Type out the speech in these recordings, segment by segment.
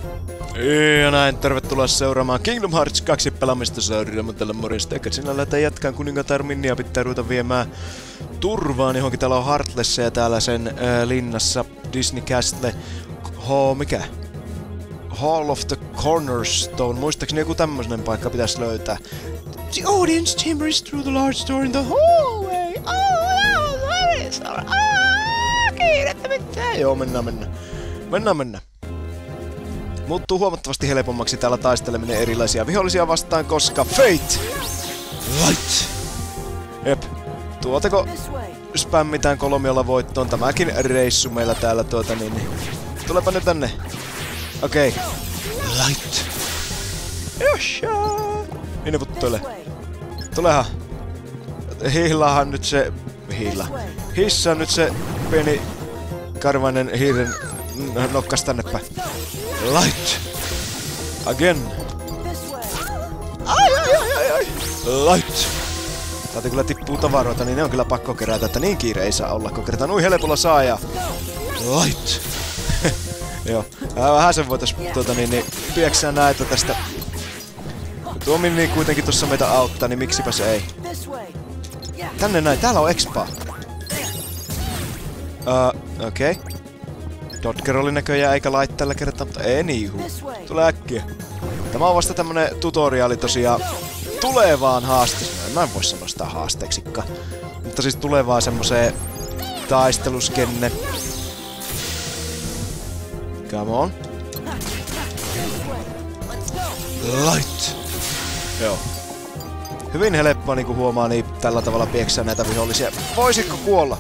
Ja näin, tervetuloa seuraamaan Kingdom Hearts 2 pelaamista Saurilla, tällä morjesta. Eikä sinä lähdetään jatkaan kuningatar Minnia, pitää ruveta viemään turvaan johonkin. Täällä on Heartlessa ja täällä sen linnassa Disney Castle. Mikä? Hall of the Cornerstone. Muistaakseni joku tämmönen paikka pitäisi löytää. The audience chamber is through the large door in the hallway. Kiirettä mitään. Joo, mennään. Muuttuu huomattavasti helpommaksi täällä taisteleminen erilaisia vihollisia vastaan, koska Fate! Light! Jep. Tuotako spämmitään kolmiolla voittoon? Tämäkin reissu meillä täällä Tulepa nyt tänne. Okei. Light! Josha! Minne puttoile? Tulehan. Hiilahan nyt se... Hissaa nyt se pieni karvainen hiiren nokkas tänne päin. Light! Again! Ai! Light! Täältä kyllä tippuu tavaroita, niin ne on kyllä pakko kerätä, että niin kiire ei saa olla, kun kertaa noin helpolla saa ja... Light! Joo, vähän sen voitais pieksää näitä tästä. Tuo Minni kuitenkin tossa meitä auttaa, niin miksipä se ei. Tänne näin, täällä on expaa. Okei. Dodger oli näköjään eikä Light tällä kertaa, mutta anywho. Tule äkkiä. Tämä on vasta tämmönen tutoriaali tosiaan tulevaan haasteeseen. Mä en voi sanoa sitä haasteeksikka. Mutta siis tulevaan semmoseen taisteluskenne. Come on. Light! Joo. Hyvin helppoa niinku huomaa niin tällä tavalla pieksää näitä vihollisia. Voisitko kuolla?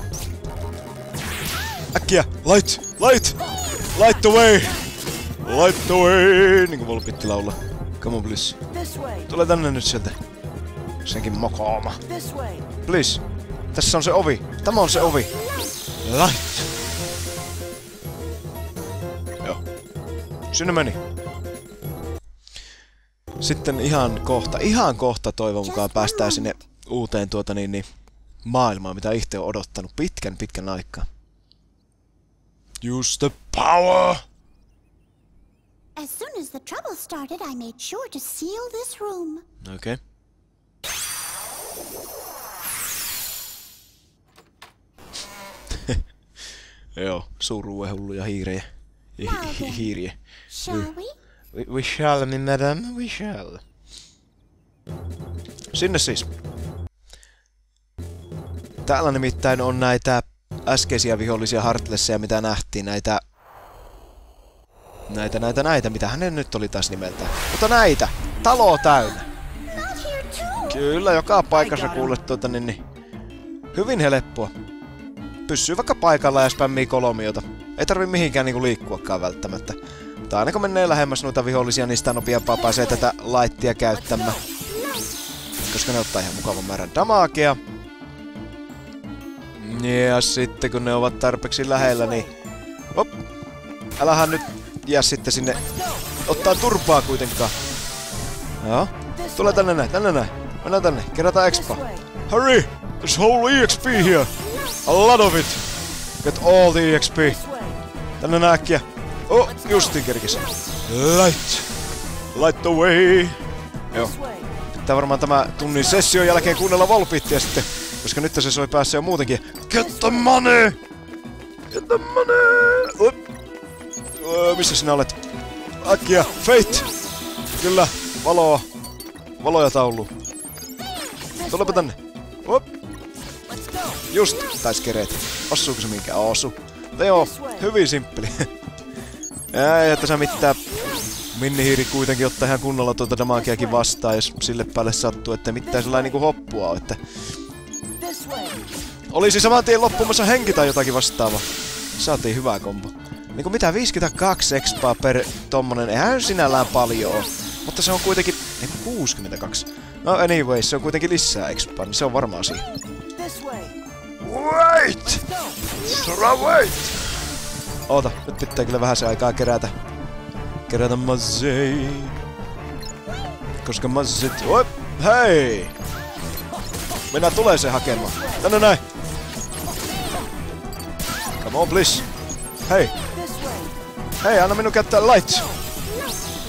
Äkkiä! Light! Light away! Light away! Niinku Volpitti laulaa. Come on, please. Tule tänne nyt sieltä. Senkin mokooma. Please. Tässä on se ovi. Tämä on se ovi. Light! Joo. Sinne meni. Sitten ihan kohta toivon mukaan päästään sinne uuteen maailmaan, mitä itse on odottanut pitkän aikaa. Use the power! As soon as the trouble started, I made sure to seal this room. Okay. Joo, suuruuehulluja hiirejä. Hiiriä. Shall we? We shall, madame, we shall. Sinne siis. Täällä nimittäin on näitä äskeisiä vihollisia Heartlessia, mitä nähtiin, näitä, mitähän ne nyt oli taas nimeltään. Mutta näitä! Talo täynnä! Kyllä, joka paikassa kuulet hyvin helppoa. Pysyy vaikka paikalla ja spämmii kolmiota. Ei tarvi mihinkään niinku liikkuakaan välttämättä. Mutta aina kun menee lähemmäs noita vihollisia, niin sitä nopeampaa pääsee tätä laittia käyttämään. Koska ne ottaa ihan mukavan määrän damagea. Ja sitten kun ne ovat tarpeeksi lähellä, niin... Hop! Älähän nyt jää sitten sinne ottaa turpaa kuitenkaan. Joo. Tule tänne näin. Mennään tänne. Kerätään expa. Hurry! There's whole EXP here! A lot of it! Get all the EXP! Tänne näin äkkiä. Oh, justiin kerkis. Light away! Joo. Pitää varmaan tämä tunnin session jälkeen kuunnella Volpittia sitten. Koska nyt se soi päässä jo muutenkin. Get the money! Get the money! Missä sinä olet? Äkkiä! Fate! Kyllä, valoja tauluun. Tulepa tänne. Hop! Just, tais kereet. Osuuko se minkään? Osu. Mutta joo, hyvin simppeli. Ei tässä mitään. Minnihiiri kuitenkin ottaa ihan kunnolla tuota damageakin vastaan, jos sille päälle sattuu, että mitään sellainen niinku hoppua on, että... Olisi saman tien loppumassa henki tai jotakin vastaavaa. Saatiin hyvää kombo. Niinku mitä 52 expaa per tommonen, eihän sinällään paljon oo. Mutta se on kuitenkin... Ei 62. No anyway, se on kuitenkin lisää expaa, niin se on varmaan siinä. Wait! Wait! Oota, nyt pitää kyllä vähän se aikaa kerätä mazzei. Koska mazzit... Oi! Hei! Mennään tulee se hakemaan. Tänne näin! Come on, please! Hei! Hei, anna minun käyttää light!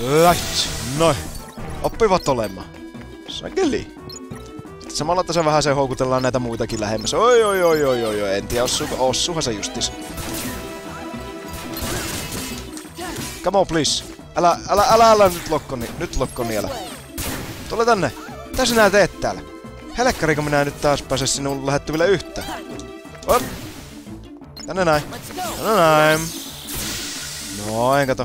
Right. Noin. Oppivat olemaan. Sakeli. Samalla tässä vähän se houkutellaan näitä muitakin lähemmäs. Oi. En tiedä, ossuhan se justis. Come on, please. Älä nyt lokkoni älä. Tule tänne. Mitä sinä teet täällä? Helkkariko minä nyt taas pääse sinun lähettyville yhtään? Op. Tänne näin. Noin, kato.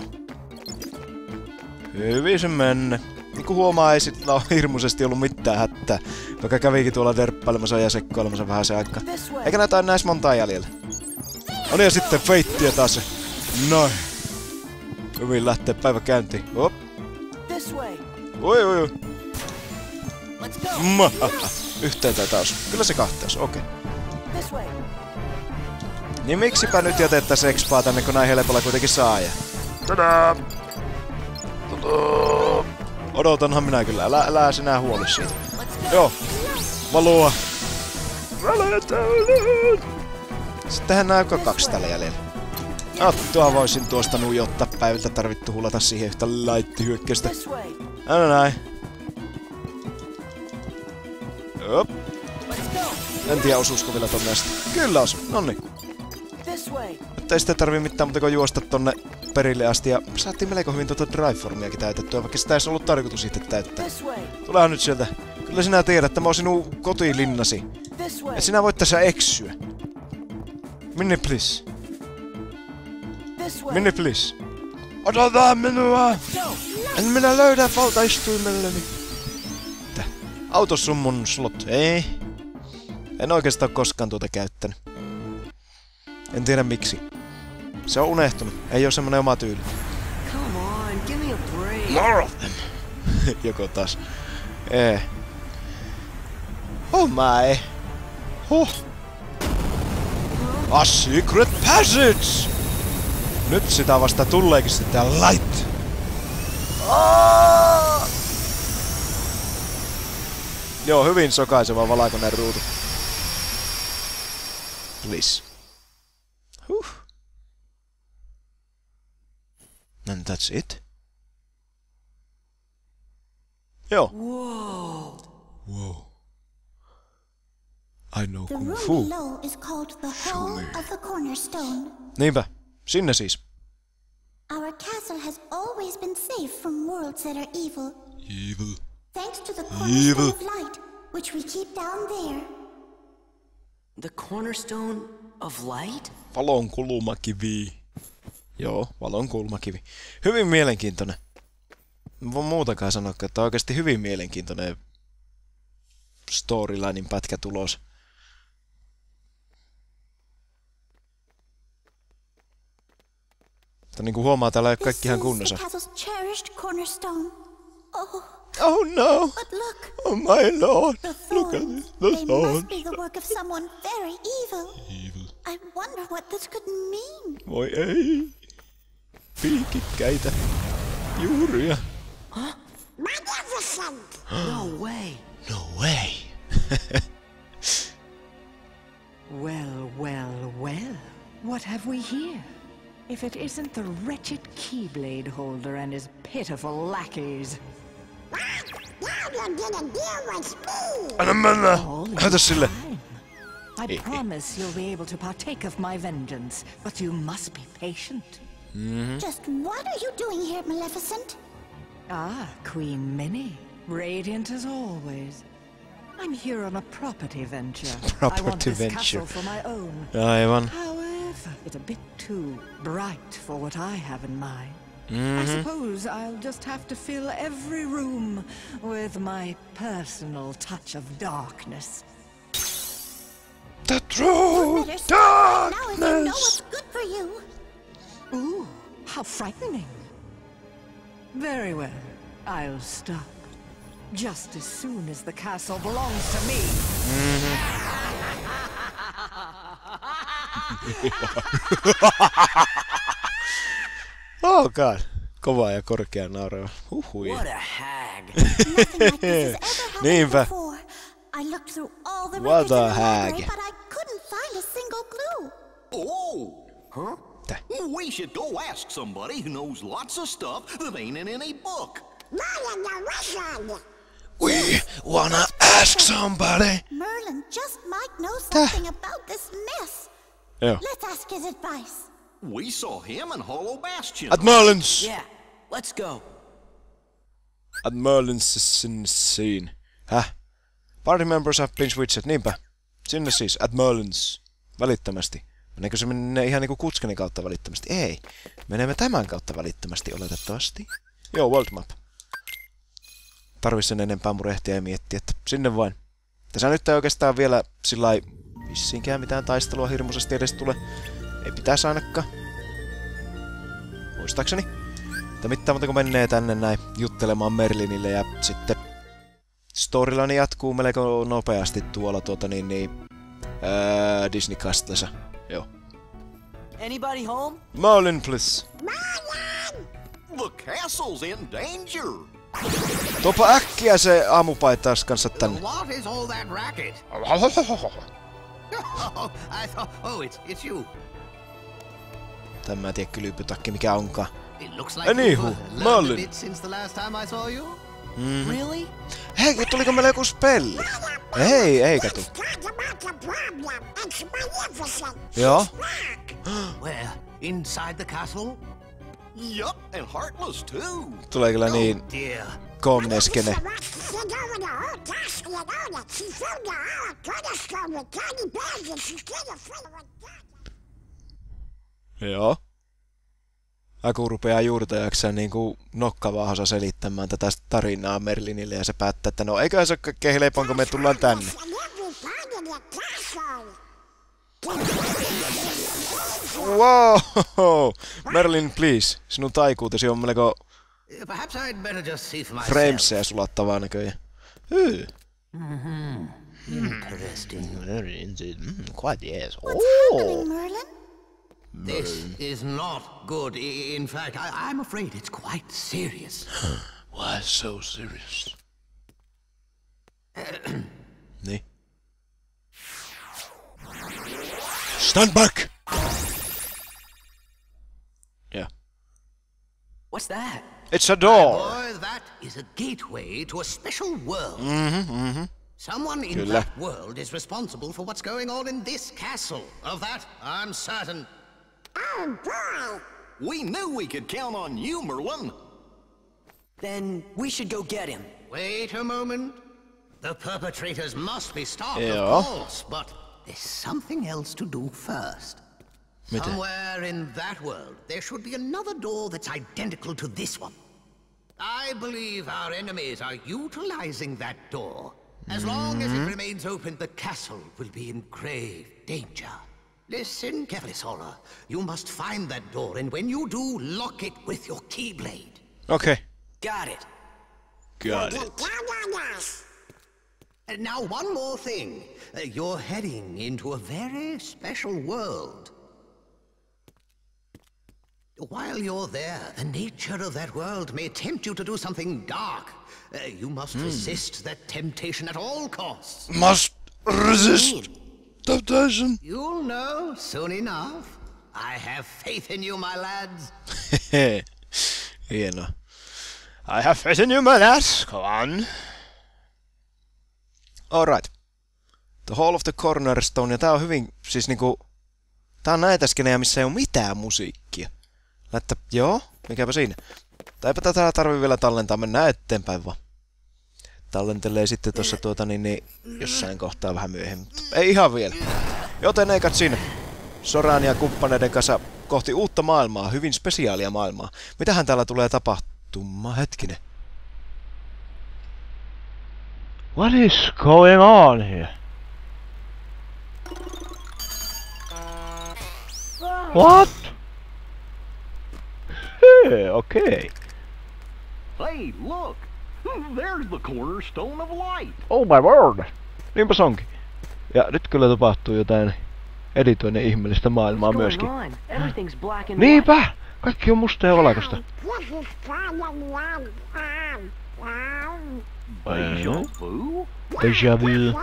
Hyvin se menne. Niinku huomaa, ei sillä ole hirmuisesti ollut mitään hätää. Vaikka kävikin tuolla derppailemassa ja sekoilemassa vähän se aikaa. Eikä näitä näis montaa jäljellä. On ja sitten feittiä taas se. Noin. Hyvin lähtee päivä käyntiin. Op. Oi. Yhteen taitaa osua. Kyllä se kahteen osuu, okei. Niin miksipä nyt jätettäis expaa tänne, kun näin helpolla kuitenkin saa ja... Tadaa! Odotanhan minä kyllä, älä sinä huoli siitä. Joo, valoa. Sittenhän nää on 2 tällä jäljellä. Attua voisin tuosta nuijottaa päiviltä, tarvittu hulata siihen yhtä laittihyökkäystä. Näin. Op. En tiedä osuusko vielä tonne asti. Kyllä osu, nonni. Nyt ei sitten tarvii mitään muuta kuin juosta tonne perille asti ja saatiin melko hyvin tuota driveformiakin täytettyä, vaikka sitä ei ollut tarkoitus itse täyttää. Tulehan nyt sieltä. Kyllä sinä tiedät, että mä oon sinun kotilinnasi. Et sinä voit tässä eksyä. Minne please. Minne please. Odota minua! En minä löydä valtaistuimelleni. Mitä? Autos sun mun slot. Ei. En oikeastaan koskaan tuota käyttänyt. En tiedä miksi. Se on unohtunut. Ei oo semmonen oma tyyli. More of them. Joko taas. Oh my. A secret passage! Nyt sitä vasta tulleekin sitä light. Joo, hyvin sokaiseva valakoinen ruutu. Please. And that's it? Joo. Whoa. I know kung fu. The room below is called the Hall of the Cornerstone. Niinpä. Sinne siis. Our castle has always been safe from worlds that are evil. Evil. Thanks to the Cornerstone of Light, which we keep down there. The Cornerstone of Light? Valon kulmakivi. Joo, valon kulmakivi. Hyvin mielenkiintoinen. En voi muutakaan sanoa, että oikeasti hyvin mielenkiintoinen storylinein pätkä tulos. Mutta niin kuin huomaa, täällä ei ole kaikki ihan kunnossa. Oh no! But look! Oh my lord! The Look at thorns. this, the They must thorns! be the work of someone very evil. Evil. I wonder what this could mean. Voi ei! Piikikkäitä juuria. Magnificent! No way. No way! Well. What have we here? If it isn't the wretched Keyblade holder and his pitiful lackeys. Anna mennä! All Hätä is sille! fine. I promise you'll be able to partake of my vengeance, but you must be patient. Just what are you doing here, Maleficent? Ah, Queen Minnie. Radiant as always. I'm here on a property venture. I want this castle for my own. Aivan. However, it's a bit too bright for what I have in mind. I suppose I'll just have to fill every room with my personal touch of darkness. The true Better stop right now if you know darkness! what's good for you. Ooh, how frightening. Very well, I'll stop. Just as soon as the castle belongs to me. Oh god. Kova ja korkea naurava. Huhuja. What a hag. Nothing like this has ever Niinpä. happened before. I looked through all the What records in a the library, hag. but I couldn't find a single clue. Oh! Huh? We should go ask somebody who knows lots of stuff that ain't in any book. We wanna ask somebody. Merlin just might know something about this mess. Joo. Let's ask his advice. We saw him in Hollow Bastion. At Merlin's. Yeah, let's go. At Merlin's scene. Häh? Party members have been switched. Niinpä. Sinne siis. At Merlin's. Välittömästi. Meneekö se menee ihan niinku Kutskenin kautta välittömästi? Ei. Menemme tämän kautta välittömästi oletettavasti. Joo, world map. Tarvis sen enempää murehtia ja miettiä, että sinne vain. Tässä nyt ei oikeastaan vielä sillai vissiinkään mitään taistelua hirmuisesti edes tule. Ei pitäisi ainakaan. Muistaakseni. Mutta mitään muuta kun menee tänne näin juttelemaan Merlinille ja sitten storyline jatkuu melko nopeasti tuolla Disney Castlessa. Joo. Anybody home? Merlin, please. The castle's in danger. Tuopa äkkiä se aamupaitas kanssa tänne. What is all that racket? It's you. Tämä tiedä kylpytakki mikä onkaan. It looks like Anywho, you've learned Merlin. a bit since the last time I saw you. Really? Hei, tuliko meillä joku spelli? Ei, eikä tuu. Joo. Where? Inside the castle? Yup, and Heartless too. Tulee kyllä niin Dear. koomneskene. Joo. Aku rupeaa juurtajakseen niinku nokkavaahassa selittämään tätä tarinaa Merlinille ja se päättää, että no eiköhän se ole kaikkein helpoin, kun me tullaan tänne. Wow! Merlin, please. Sinun taikuutesi on melko Perhaps I'd better just see for myself. framesia sulattavaa näköjään. Interesting. Quite yes. What's happening, Merlin? This is not good. In fact, I'm afraid it's quite serious. Why so serious? Niin. Stand back! Yeah. What's that? It's a door! Boy, that is a gateway to a special world. Someone in Kyllä. that world is responsible for what's going on in this castle. Of that, I'm certain. We knew we could count on you, Merlin. Then we should go get him. Wait a moment. The perpetrators must be stopped, Yeah. of course, but there's something else to do first. Mitä? Somewhere in that world, there should be another door that's identical to this one. I believe our enemies are utilizing that door. As long as it remains open, the castle will be in grave danger. Listen carefully, Sora. You must find that door, and when you do, lock it with your keyblade. Okay. Got it. Got it. And now, one more thing. You're heading into a very special world. While you're there, the nature of that world may tempt you to do something dark. You must resist that temptation at all costs. Must resist temptation. You'll know soon enough. I have faith in you, my lads. Hienoa. I have faith in you, my lads. Come on. Alright. The Hall of the Cornerstone. Ja tää on hyvin, siis niinku... Tää on näitä skenejä, missä ei oo mitään musiikkia. Että joo, mikäpä siinä. Eipä tätä tarvii vielä tallentaa, mennään eteenpäin vaan. Tallentelee sitten tossa jossain kohtaa vähän myöhemmin. Ei ihan vielä. Joten eikat siinä. Soran ja kumppaneiden kanssa kohti uutta maailmaa, hyvin spesiaalia maailmaa. Mitähän täällä tulee tapahtumaan? Hetkinen. What is going on here? What? Hey, okay. Hey, look! There's the cornerstone of light! Oh my word! Niinpä se onkin. Ja nyt kyllä tapahtuu jotain editoinnin ihmeellistä maailmaa myöskin. Everything's black and Niinpä! Kaikki on musta ja valkoista. Deja vu? Deja vu.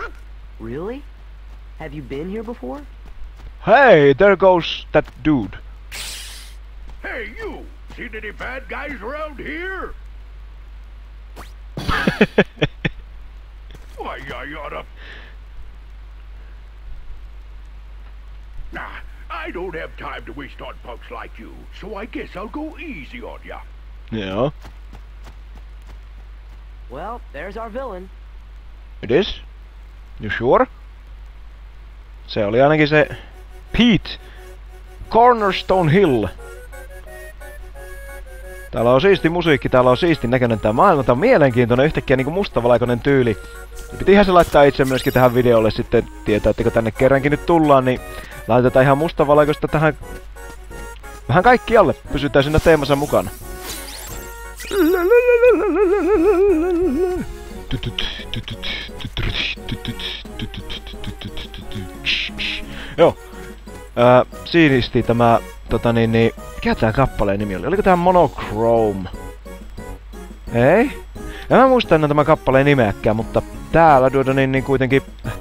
Really? Have you been here before? Hey, there goes that dude. Hey, you! Seen any bad guys around here? Why, I oughta... Nah, I don't have time to waste on punks like you, so I guess I'll go easy on ya. Joo. Well, there's our villain. It is? You sure? Se oli ainakin se Pete. Cornerstone Hill. Täällä on siisti musiikki, täällä on siisti näköinen tää maailma, tää on mielenkiintoinen, yhtäkkiä niinku mustavalkoinen tyyli. Ja pitihän se laittaa itse myöskin tähän videolle sitten tietää, että kun tänne kerrankin nyt tullaan, niin laitetaan ihan mustavalkoista tähän vähän kaikkialle. Pysytään siinä teemassa mukana. Joo. Siisti tämä mikä tää kappaleen nimi oli? Oliko tää Monochrome? Ei? En mä muista enää tämän kappaleen nimeäkään, mutta täällä kuitenkin...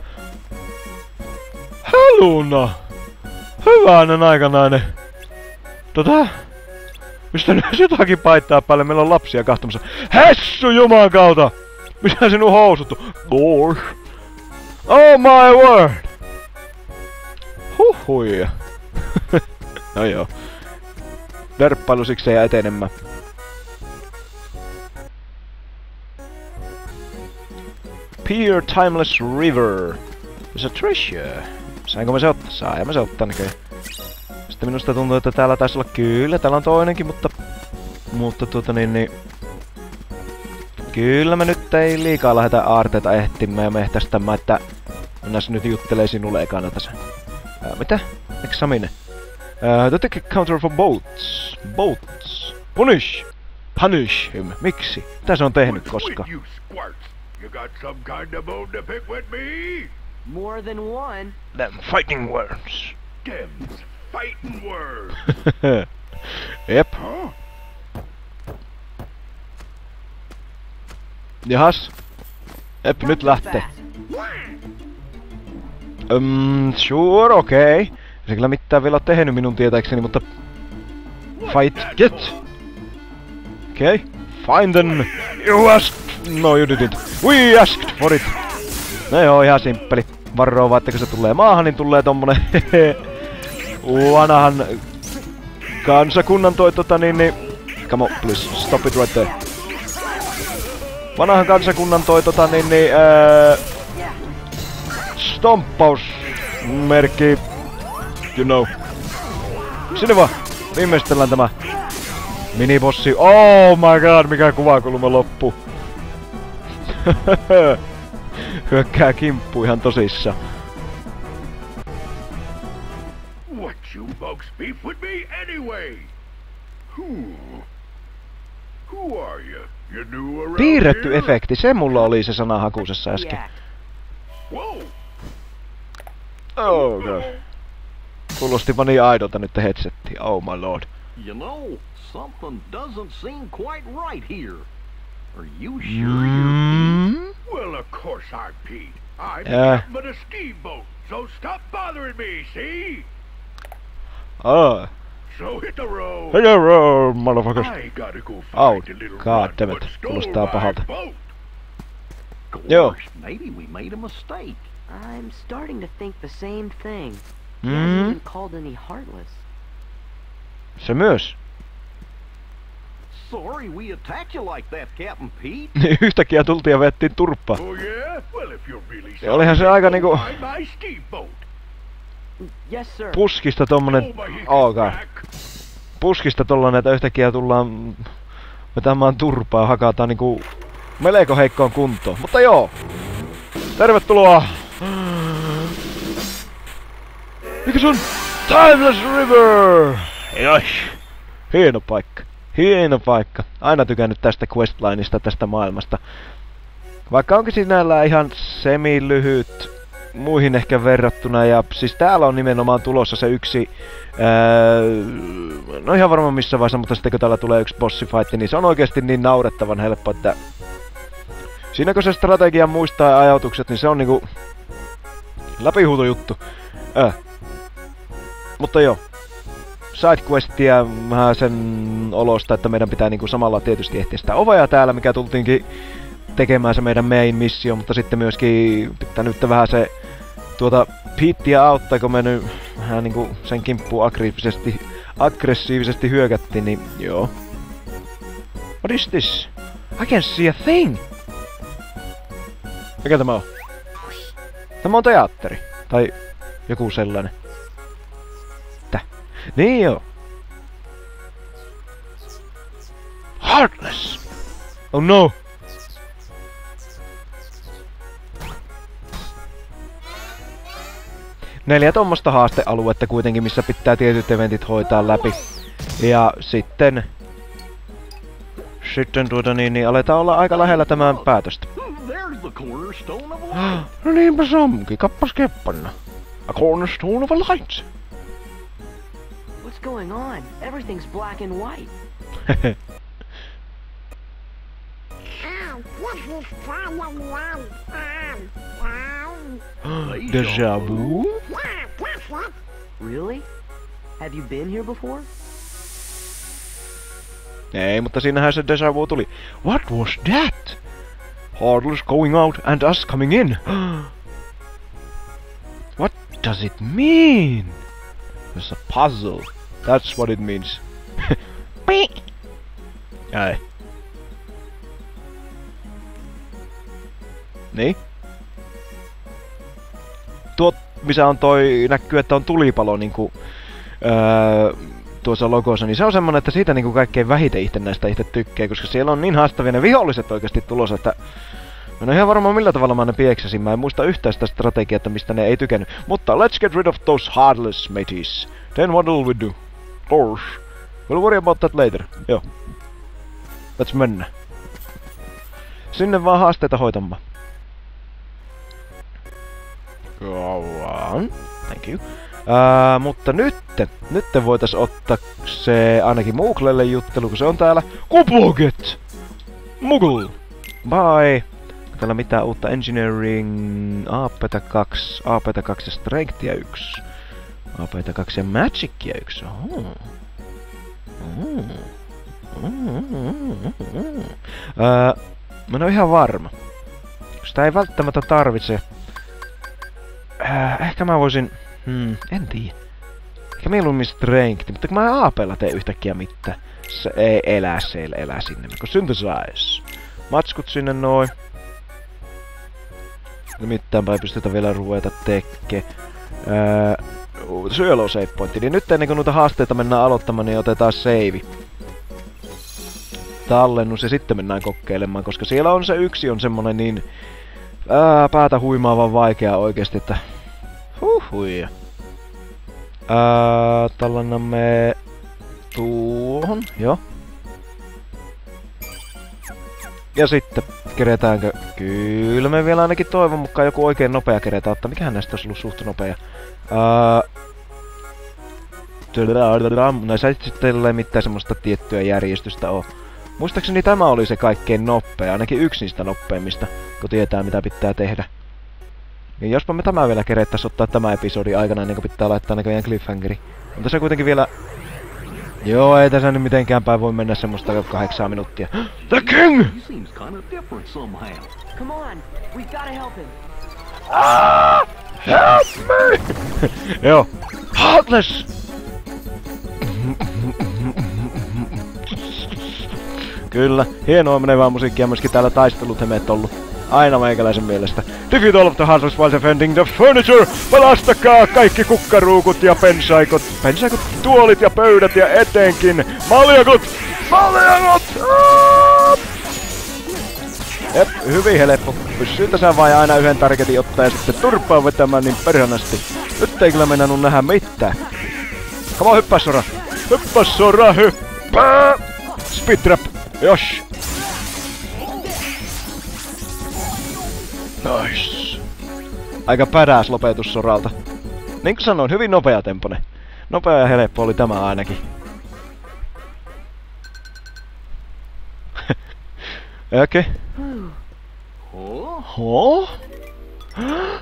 Heluna! Hyvänen aikanainen! Mistä nyt jotakin paittaa päälle? Meillä on lapsia kahtomassa. Hessu juman kautta! Mitä sinun housuttu? Gosh! Oh my word! Huhhuja! No joo. Verppailu sikseen ja etenemään. Pure Timeless River. There's a treasure. Sainko mä se ottaa? Saihan mä se ottaa näköjään. Sitten minusta tuntuu, että täällä taisi olla kyllä. Täällä on toinenkin, mutta kyllä mä nyt ei liikaa lähdetä aarteita ehtimään ja mehtästämään, että mennään nyt juttelee sinulle ekana tässä. Mitä? Examine. Take a counter for boats. Boats. Punish! Punish him. Miksi? Mitä se on tehnyt koska? You got some kind of bone to pick with me? More than one. Them fighting words. Them's fighting words. Jep. Jahas. Jep, nyt lähtee. Sure, okei. Okay. Se kyllä mitään vielä tehnyt minun tietääkseni, mutta... Fight, get! Okei. Okay. Find them! You asked! No you didn't. We asked for it! No joo, ihan simppeli. Varoo vaan, että kun se tulee maahan, niin tulee tommonen vanhan kansakunnan come on, please, stop it right there. Vanhan kansakunnan stomppausmerkki, you know. Sinne vaan, viimeistellään tämä minibossi. Oh my god, mikä kuvakulma loppu. Hyökkää kimppu ihan tosissaan. What you folks beef with me anyway? Who are you? You new around Piirretty here? efekti, se mulla oli se sana hakusessa äsken. Whoa. Oh god. Kuulostipa niin aidolta nyt headsetti. Oh my lord. You know, something doesn't seem quite right here. Are you sure you're Pete? Well, of course I'm Pete. I'm Yeah. but a steamboat, so stop bothering me, see? Oh. So hit the road. Hit the road, motherfuckers. I gotta go find Oh, the little god runt damn what it. stole Kuulostaa my pahalta. boat. Joo. Maybe we made a mistake. I'm starting to think the same thing. He hasn't been called any Heartless. Se myös. Sorry we attacked you like that, Captain Pete. Yhtäkkiä tultiin ja vettiin turppaa. Oh yeah? Well, if you're really Ja sorry, olihan se aika niinku find my steamboat. Yes, sir. puskista tommonen... Oh god. Puskista tollanen, että yhtäkkiä tullaan vetämään turpaa ja hakataan niinku melko heikkoon kuntoon. Mutta joo. Tervetuloa! Mikä se on? Timeless River! Josh! Hieno paikka. Hieno paikka. Aina tykännyt tästä questlineista, tästä maailmasta. Vaikka onkin sinällään ihan semi-lyhyt muihin ehkä verrattuna. Ja siis täällä on nimenomaan tulossa se yksi... no ihan varmaan missä vaiheessa, mutta sitten kun täällä tulee yksi bossifight, niin se on oikeasti niin naurettavan helppo, että... Siinä kun se strategian muistaa ja ajatukset, niin se on niinku... läpihuutojuttu. Mutta joo. sidequestia vähän sen olosta, että meidän pitää niinku samalla tietysti ehtiä sitä ovea täällä, mikä tultiinkin tekemään se meidän main missio, mutta sitten myöskin pitää nyt vähän se Pittiä auttaa, kun me nyt vähän niinku sen kimppuun aggressiivisesti hyökättiin, niin joo. What is this? I can't see a thing! Mikä tämä on? Tämä on teatteri. Tai joku sellainen. Niin joo. Heartless! Oh no! Neljä tommosta haastealuetta kuitenkin, missä pitää tietyt eventit hoitaa läpi. Ja sitten niin aletaan olla aika lähellä tämän päätöstä. No niinpä se onkin, kappas keppanna. A cornerstone of a light. What's going on? Everything's black and white. Deja vu? Really? Have you been here before? Ei, mutta siinähän se deja vu tuli. What was that? Heartless going out and us coming in. What does it mean? It's a puzzle. That's what it means. Ai. Niin? Tuo, missä on toi, näkyy, että on tulipalo niinku tuossa logossa, niin se on semmonen, että siitä niinku kaikkein vähiten itse tykkää, koska siellä on niin haastavia ne viholliset oikeesti tulossa, että mä en ole ihan varmaan millä tavalla mä ne pieksäsin. Mä en muista yhtään sitä strategiaa, mistä ne ei tykännyt. Mutta let's get rid of those heartless mateys. Then what'll we do? Course. We'll worry about that later. Joo. Let's mennä. Sinne vaan haasteita hoitamaan. Go on. Thank you. Mutta nytten voitais ottaa se ainakin Mooglelle juttelu, kun se on täällä. Kupoget! Moogle! Bye! Täällä mitään uutta Engineering, AP:tä 2 ja Strengthia 1. AP:tä 2 ja Magicia 1. Mä en oo ihan varma. Sitä ei välttämättä tarvitse. Ehkä mä voisin... en tiedä. Ehkä mieluummin Strength, mutta kun mä AP:lla teen yhtäkkiä mitään. Se ei elää sinne. Kun Synthesize. Matskut sinne noin. Nimittäinpä ei pystytä vielä ruveta tekee. Syölo save pointti. Niin nyt ennen kuin noita haasteita mennään aloittamaan, niin otetaan save. Tallennus ja sitten mennään kokeilemaan, koska siellä on se yksi on semmonen niin päätä huimaavan vaikea oikeesti, että huhuja. Tallennamme tuohon, joo. Ja sitten keretäänkö? Kyllä me vielä ainakin toivon mukaan joku oikein nopea keretään ottaa. Mikähän näistä olisi ollut suht nopea? Näissä ei sitten mitään semmoista tiettyä järjestystä oo. Muistaakseni tämä oli se kaikkein nopea, ainakin yksi niistä nopeimmista, kun tietää mitä pitää tehdä. Ja jospa me tämä vielä kerettäis ottaa tämä episodi aikana, ennen kuin pitää laittaa näköjään cliffhangeri. Mutta se kuitenkin vielä... Joo, ei tässä nyt mitenkään päin voi mennä semmoista 8 minuuttia. The King! Come on, we gotta help him. Help me! Joo. Heartless! Kyllä, hienoa menevää musiikkia myöskin täällä taistelutemeet ollut. Aina meikäläisen mielestä. Defeat all of the heartless while defending the furniture! Pelastakaa kaikki kukkaruukut ja pensaikot, tuolit ja pöydät ja etenkin maljakot! Jep, hyvin helppo. Pysyy tässä vain aina yhden targetin ottaa ja sitten turpaa vetämään niin perhanasti. Nyt ei kyllä mennä nähdä mitään. Come on, hyppää Sora! Hyppää Sora, hyppää! Speed trap! Josh! Nice! Aika badass lopetus Soralta. Niin kuin sanoin, hyvin nopea tempone. Nopea ja helppo oli tämä ainakin. Okei. Huh?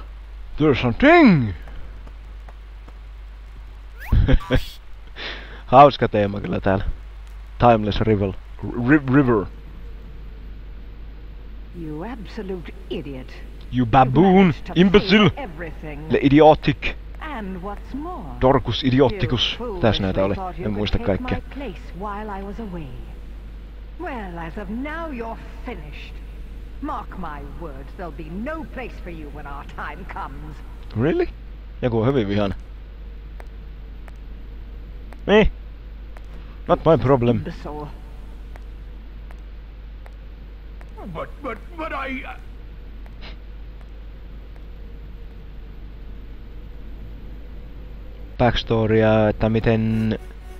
There's something! Hauska teema kyllä täällä. Timeless River. River. You absolute idiot. You baboon, imbecile, le idiotic. And what's more, Dorcus idioticus. Tässä näitä oli, en muista kaikkea. Well, as of now you're finished. Mark my words, there'll be no place for you when our time comes. Really? Joku on hyvin vihana. Me? Not my problem. But I... Backstorya, että miten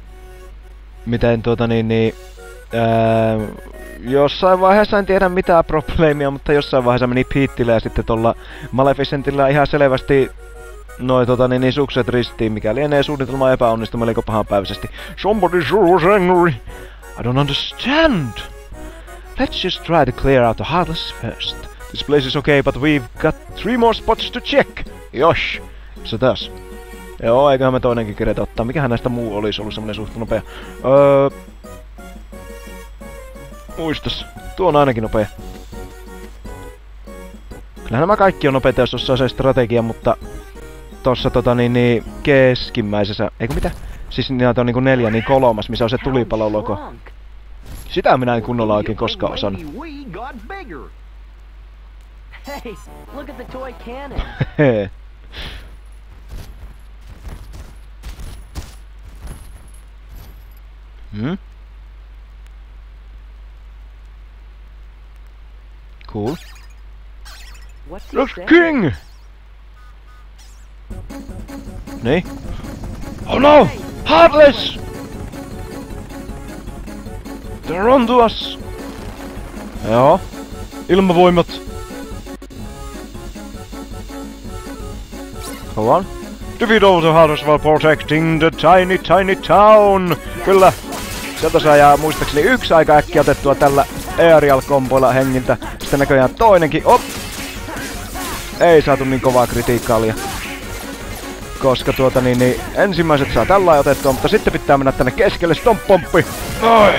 jossain vaiheessa en tiedä mitään probleemia, mutta jossain vaiheessa meni Piittillä ja sitten tuolla Maleficentillä ihan selvästi noi sukset ristiin, mikä lienee suunnitelma epäonnistu melko pahanpäiväisesti. Somebody sure was angry. I don't understand. Let's just try to clear out the Heartless first. This place is okay, but we've got 3 more spots to check. Josh. Se taas. Joo, eiköhän me toinenkin keretä ottaa. Mikähän näistä muu olisi ollut semmonen suht nopea? Muistas. Tuo on ainakin nopea. Kyllähän nämä kaikki on nopeita, jos osaa se strategia, mutta tossa keskimmäisessä... Eikö mitä? Siis niitä on niinku 4, niin 3, missä on se tulipalologo. Sitä minä en kunnolla oikein koskaan osannut. Hey, look at the toy cannon. Hmm? Cool. The king! Niin? Oh no! Heartless! They're on to us! Joo. Ilmavoimat. Go on. Defeat all the Heartless while protecting the tiny town! Kyllä. Sieltä saa jää muistaakseni 1 aika äkkiä otettua tällä aerial-komboilla hengiltä. Sitten näköjään toinenkin. Op! Ei saatu niin kovaa kritiikkaalia. Koska ensimmäiset saa tällä otettua, mutta sitten pitää mennä tänne keskelle stomppomppi. Oi!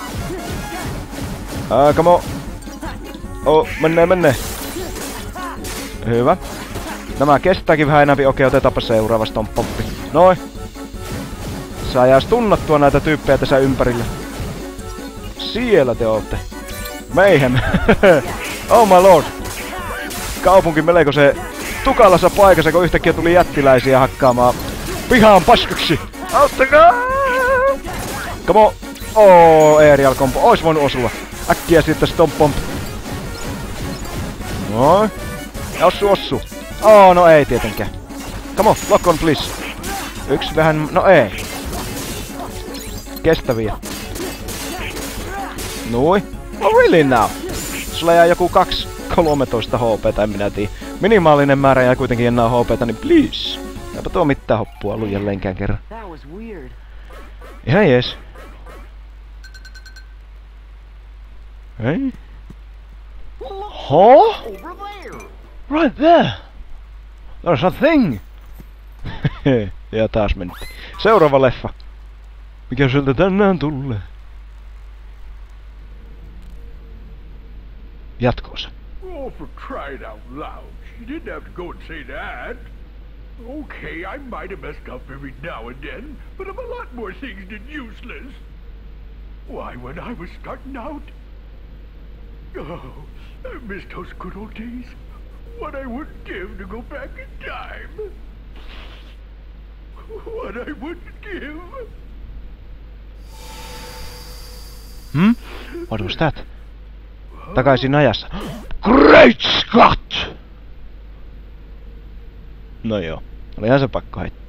Come on. Oh, menee. Hyvä. Nämä kestääkin vähän enemmän. Okei, otetaanpa seuraava stomppomppi. Noin. Saa jää stunnattua näitä tyyppejä tässä ympärillä. Siellä te ootte. Mayhem. Oh my lord. Kaupunki melko se tukalassa paikassa, kun yhtäkkiä tuli jättiläisiä hakkaamaan pihaan paskaksi. Auttakaa! Come on. Aerial combo. Ois voinut osua. Äkkiä sitten stomp pomp. Noin. Ossu. No ei tietenkään. Come on, lock on please. 1 vähän... No ei. Kestäviä. Nui. Oh really now? Sulla jää joku 13 HP, tai minä tiedä. Minimaalinen määrä jää kuitenkin enää HP:tä, niin please. Eipä tuo mitään hoppua ollut jälleenkään kerran. Ihan jees. Hei? Huh? Right there! There's a thing! Ja taas mentiin. Seuraava leffa. Mikä sieltä tänään tulee? Jatkoosa. Oh, for crying out loud. You didn't have to go and say that. Okay, I might have messed up every now and then, but I'm a lot more things than useless. Why, when I was starting out... Oh, I miss those good old days. What I wouldn't give to go back in time. What I wouldn't give. Hmm? What was that? Takaisin ajassa. Great Scott! No joo, olihan se pakko heittää.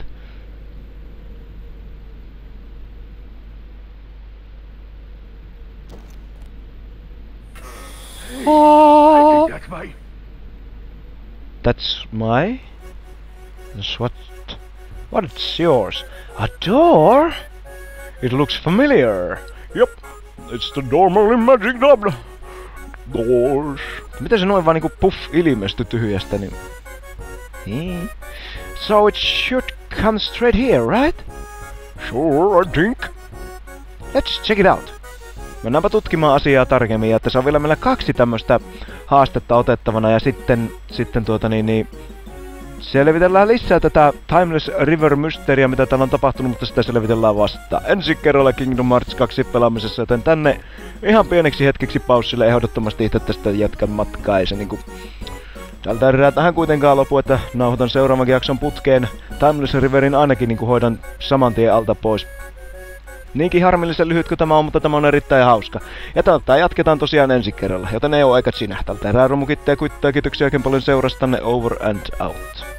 Oh. That's my... That's what's yours? A door? It looks familiar. Yep, it's the Dormammu magic double. Doors. Miten se noin vaan niinku puff ilmestyi tyhjästä, niin... So it should come straight here, right? Sure, I think. Let's check it out. Mennäänpä tutkimaan asiaa tarkemmin, ja tässä on vielä meillä 2 tämmöstä haastetta otettavana, ja sitten selvitellään lisää tätä Timeless River Mysteria, mitä täällä on tapahtunut, mutta sitä selvitellään vasta ensi kerralla Kingdom Hearts 2 pelaamisessa, joten tänne ihan pieneksi hetkeksi paussille ehdottomasti itse tästä jatkan matkaa, ei se niinku tältä erää tähän kuitenkaan lopu, että nauhoitan seuraavan jakson putkeen. Timeless Riverin ainakin niinku hoidan saman tien alta pois. Niinkin harmillisen lyhyt kuin tämä on, mutta tämä on erittäin hauska. Ja tältä jatketaan tosiaan ensi kerralla, joten ei oo aikat sinä. Tältä erää Romukitte ja Kuittaa, kiitoksia oikein paljon seurastanne, over and out.